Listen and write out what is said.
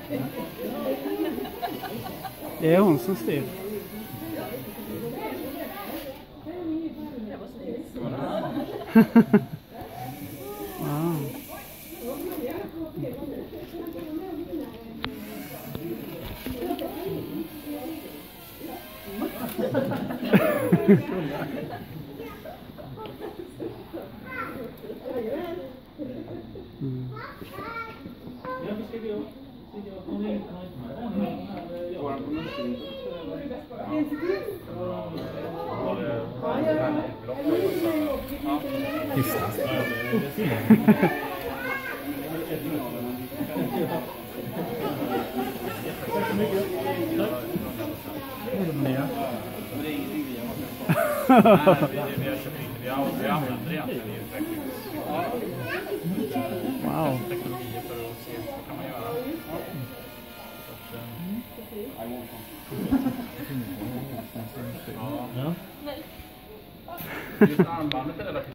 Det är hon som styr. Wow. Just wow. Teknologier för att se vad kan man göra. Ja. Just armbandet är relativt